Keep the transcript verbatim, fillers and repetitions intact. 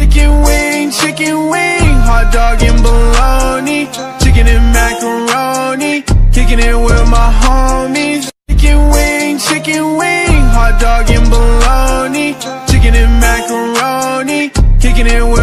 Chicken wing, chicken wing, hot dog and bologna, chicken and macaroni, kicking it with my homies. Chicken wing, chicken wing, hot dog and bologna, chicken and macaroni, kicking it with